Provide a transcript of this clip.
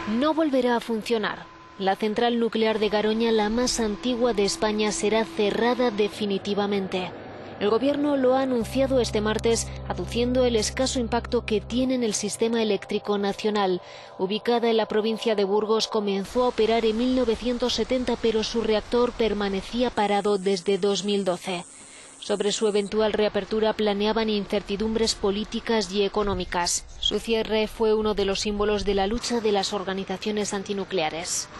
No volverá a funcionar. La central nuclear de Garoña, la más antigua de España, será cerrada definitivamente. El Gobierno lo ha anunciado este martes, aduciendo el escaso impacto que tiene en el sistema eléctrico nacional. Ubicada en la provincia de Burgos, comenzó a operar en 1970, pero su reactor permanecía parado desde 2012. Sobre su eventual reapertura planeaban incertidumbres políticas y económicas. Su cierre fue uno de los símbolos de la lucha de las organizaciones antinucleares.